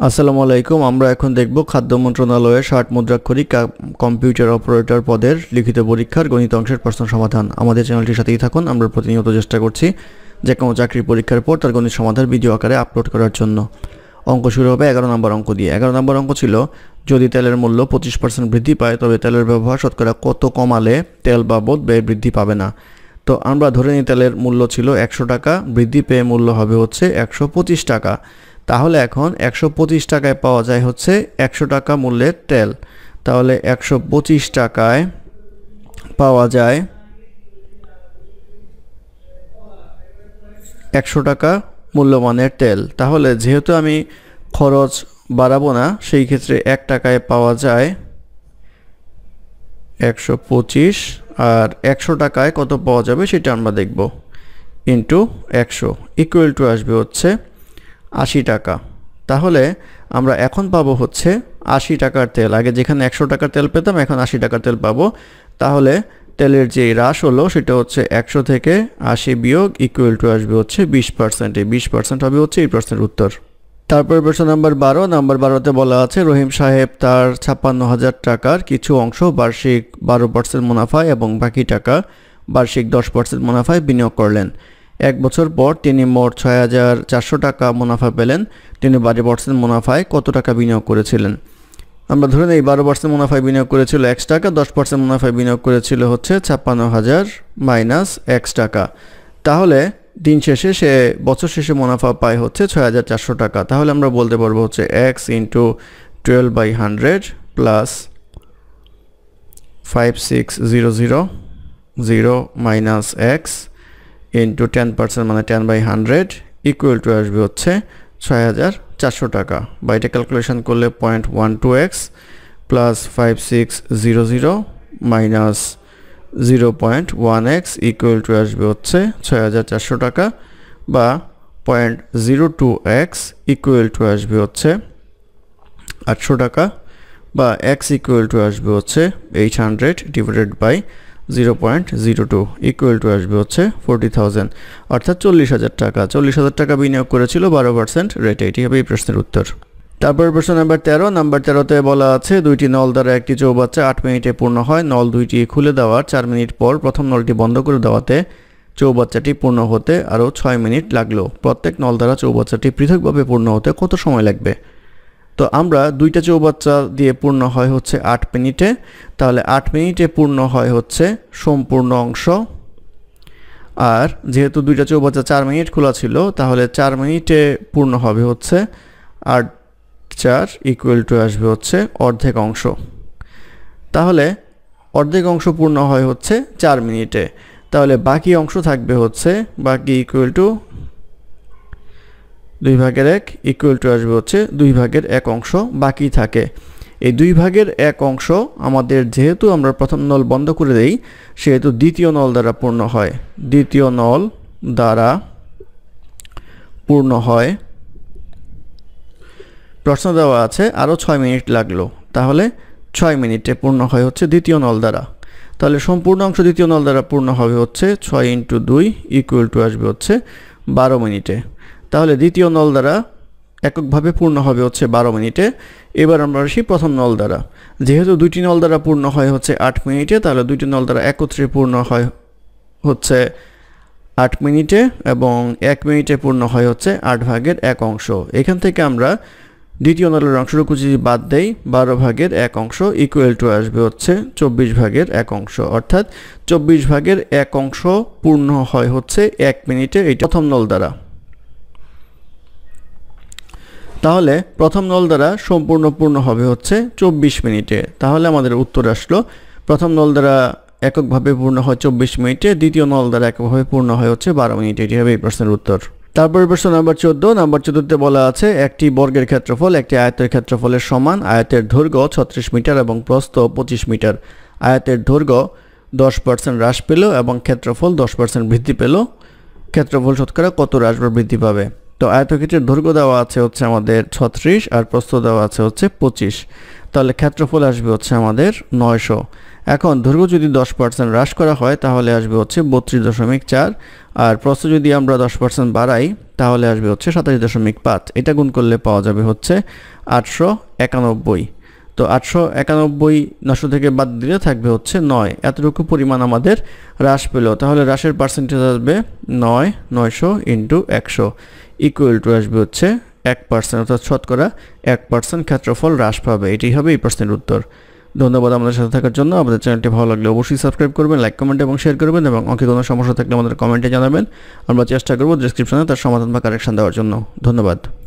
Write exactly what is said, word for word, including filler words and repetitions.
আসসালামু আলাইকুম। আমরা এখন দেখব খাদ্য মন্ত্রণালয়ের ষাট মুদ্রাক্ষরিক কম্পিউটার অপারেটর পদের লিখিত পরীক্ষার গণিত অংশের প্রশ্ন সমাধান। আমাদের চ্যানেলটির সাথেই থাকুন। আমরা প্রতিনিয়ত চেষ্টা করছি যে কোনো চাকরির পরীক্ষার পর তার গণিত সমাধান ভিডিও আকারে আপলোড করার জন্য। অঙ্ক শুরু হবে এগারো নম্বর অঙ্ক দিয়ে। এগারো নম্বর অঙ্ক ছিল, যদি তেলের মূল্য পঁচিশ পার্সেন্ট বৃদ্ধি পায় তবে তেলের ব্যবহার শতকরা কত কমালে তেল বাবদ ব্যয় বৃদ্ধি পাবে না। তো আমরা ধরে নিই তেলের মূল্য ছিল একশো টাকা, বৃদ্ধি পেয়ে মূল্য হবে হচ্ছে একশো পঁচিশ টাকা। তাহলে এখন একশো পঁচিশ টাকায় পাওয়া যায় হচ্ছে একশো টাকা মূল্যের তেল। তাহলে একশো পঁচিশ টাকায় পাওয়া যায় একশো টাকা মূল্যমানের তেল। তাহলে যেহেতু আমি খরচ বাড়াবো না, সেই ক্ষেত্রে এক টাকায় পাওয়া যায় একশো পঁচিশ, আর একশো টাকায় কত পাওয়া যাবে সেটা আমরা দেখব। ইন্টু একশো ইকুয়াল টু আসবে হচ্ছে আশি টাকা। তাহলে আমরা এখন পাবো হচ্ছে আশি টাকার তেল। আগে যেখানে একশো টাকার তেল পেতাম, এখন আশি টাকার তেল পাবো। তাহলে তেলের যে হ্রাস হলো সেটা হচ্ছে একশো থেকে আশি বিয়োগ ইকুয়াল টু আসবে হচ্ছে বিশ পার্সেন্ট। এই বিশ পার্সেন্ট হবে হচ্ছে এই প্রশ্নের উত্তর। তারপর প্রশ্ন নাম্বার বারো। নাম্বার বারোতে বলা আছে, রহিম সাহেব তার ছাপ্পান্ন হাজার টাকার কিছু অংশ বার্ষিক বারো পার্সেন্ট মুনাফায় এবং বাকি টাকা বার্ষিক দশ পার্সেন্ট মুনাফায় বিনিয়োগ করলেন। এক বছর পর তিনি মোট ছয় হাজার চারশো টাকা মুনাফা পেলেন। তিনি বারো পার্সেন্ট মুনাফায় কত টাকা বিনিয়োগ করেছিলেন? আমরা ধরে নিই বারো পার্সেন্ট মুনাফায় বিনিয়োগ করেছিল এক্স টাকা, দশ পার্সেন্ট মুনাফায় বিনিয়োগ করেছিল হচ্ছে ছাপ্পান্ন হাজার মাইনাস এক্স টাকা। তাহলে দিন শেষে সে বছর শেষে মুনাফা পায় হচ্ছে ছয় হাজার চারশো টাকা। তাহলে আমরা বলতে পারবো হচ্ছে X into twelve by hundred plus five six zero zero zero minus X into ten percent মানে ten by hundred equal to আসবে হচ্ছে ছয় হাজার চারশো টাকা। বা এটা ক্যালকুলেশন করলে point one two X plus five six zero zero minus zero point one X equal to আসবে হচ্ছে ছয় হাজার চারশো টাকা, বা point zero two X equal to আসবে হচ্ছে আটশো টাকা, বা এক্স ইকুয়াল টু আসবে হচ্ছে eight hundred divided by zero point zero two equal to আসবে হচ্ছে ফোরটি থাউজেন্ড, অর্থাৎ চল্লিশ হাজার টাকা। চল্লিশ হাজার টাকা বিনিয়োগ করেছিল বারো পার্সেন্ট রেটে। এটি হবে এই প্রশ্নের উত্তর। তারপর প্রশ্ন নাম্বার তেরো। নাম্বার তেরোতে বলা আছে, দুইটি নল দ্বারা একটি চৌবাচ্চা আট মিনিটে পূর্ণ হয়। নল দুইটি খুলে দেওয়ার চার মিনিট পর প্রথম নলটি বন্ধ করে দেওয়াতে চৌবাচ্চাটি পূর্ণ হতে আরও ছয় মিনিট লাগলো। প্রত্যেক নল দ্বারা চৌবাচ্চাটি পৃথকভাবে পূর্ণ হতে কত সময় লাগবে? তো আমরা দুইটা চৌবাচ্চা দিয়ে পূর্ণ হয় হচ্ছে আট মিনিটে। তাহলে আট মিনিটে পূর্ণ হয় হচ্ছে সম্পূর্ণ অংশ। আর যেহেতু দুইটা চৌবাচ্চা চার মিনিট খোলা ছিল, তাহলে চার মিনিটে পূর্ণ হবে হচ্ছে আট চার ইকুয়াল টু আসবে হচ্ছে অর্ধেক অংশ। তাহলে অর্ধেক অংশ পূর্ণ হয় হচ্ছে চার মিনিটে। তাহলে বাকি অংশ থাকবে হচ্ছে বাকি ইকুয়াল টু দুই ভাগের এক ইকুয়াল টু আসবে হচ্ছে দুই ভাগের এক অংশ বাকি থাকে। এই দুই ভাগের এক অংশ আমাদের যেহেতু আমরা প্রথম নল বন্ধ করে দেই, সেহেতু দ্বিতীয় নল দ্বারা পূর্ণ হয়। দ্বিতীয় নল দ্বারা পূর্ণ হয়। প্রশ্ন দেওয়া আছে আরও ছয় মিনিট লাগলো। তাহলে ছয় মিনিটে পূর্ণ হয় হচ্ছে দ্বিতীয় নল দ্বারা। তাহলে সম্পূর্ণ অংশ দ্বিতীয় নল দ্বারা পূর্ণ হবে হচ্ছে ছয় ইন্টু দুই ইকুয়াল টু আসবে হচ্ছে বারো মিনিটে। তাহলে দ্বিতীয় নল দ্বারা এককভাবে পূর্ণ হবে হচ্ছে বারো মিনিটে। এবার আমরা আসি প্রথম নল দ্বারা। যেহেতু দুইটি নল দ্বারা পূর্ণ হয় হচ্ছে আট মিনিটে, তাহলে দুইটি নল দ্বারা একত্রে পূর্ণ হয় হচ্ছে আট মিনিটে, এবং এক মিনিটে পূর্ণ হয় হচ্ছে আট ভাগের এক অংশ। এখান থেকে আমরা দ্বিতীয় নলের অংশটুকু যদি বাদ দেই, বারো ভাগের এক অংশ ইকুয়াল টু আসবে হচ্ছে চব্বিশ ভাগের এক অংশ। অর্থাৎ চব্বিশ ভাগের এক অংশ পূর্ণ হয় হচ্ছে এক মিনিটে, এইটা প্রথম নল দ্বারা। তাহলে প্রথম নল দ্বারা সম্পূর্ণ পূর্ণ হবে হচ্ছে চব্বিশ মিনিটে। তাহলে আমাদের উত্তর আসলো প্রথম নল দ্বারা এককভাবে পূর্ণ হয় চব্বিশ মিনিটে, দ্বিতীয় নল দ্বারা এককভাবে পূর্ণ হয় হচ্ছে বারো মিনিটে। এটি হবে এই প্রশ্নের উত্তর। তারপরে প্রশ্ন নাম্বার চোদ্দ। নাম্বার চোদ্দতে বলা আছে, একটি বর্গের ক্ষেত্রফল একটি আয়তের ক্ষেত্রফলের সমান। আয়তের দৈর্ঘ্য ছত্রিশ মিটার এবং প্রস্থ পঁচিশ মিটার। আয়তের দৈর্ঘ্য দশ পার্সেন্ট হ্রাস পেল এবং ক্ষেত্রফল দশ পার্সেন্ট বৃদ্ধি পেল। ক্ষেত্রফল শতকরা কত হ্রাস বা বৃদ্ধি পাবে? তো আয়তক্ষেত্রের দৈর্ঘ্য দেওয়া আছে হচ্ছে আমাদের ছত্রিশ, আর প্রস্থ দেওয়া আছে হচ্ছে পঁচিশ। তাহলে ক্ষেত্রফল আসবে হচ্ছে আমাদের নয়শো। এখন দৈর্ঘ্য যদি দশ পার্সেন্ট হ্রাস করা হয় তাহলে আসবে হচ্ছে বত্রিশ দশমিক চার, আর প্রস্থ যদি আমরা দশ পার্সেন্ট বাড়াই তাহলে আসবে হচ্ছে সাতাশ দশমিক পাঁচ। এটা গুণ করলে পাওয়া যাবে হচ্ছে আটশো একানব্বই। তো আটশো একানব্বই নশো থেকে বাদ দিলে থাকবে হচ্ছে নয়। এতটুকু পরিমাণ আমাদের হ্রাস পেল, তাহলে হ্রাসের পার্সেন্টেজ আসবে নয় নয়শো ইন্টু একশো ইকুয়াল টু আসবে হচ্ছে এক পার্সেন্ট, অর্থাৎ শতকরা এক পার্সেন্ট ক্ষেত্রফল হ্রাস পাবে। এটাই হবে এই প্রশ্নের উত্তর। ধন্যবাদ আমাদের সাথে থাকার জন্য। আমাদের চ্যানেলটি ভালো লাগলে অবশ্যই সাবস্ক্রাইব করবেন, লাইক কমেন্ট এবং শেয়ার করবেন, এবং অঙ্কে কোনো সমস্যা থাকলে আমাদের কমেন্টে জানাবেন। আমরা চেষ্টা করব ডেসক্রিপশনে তার সমাধান বা কারেকশন দেওয়ার জন্য। ধন্যবাদ।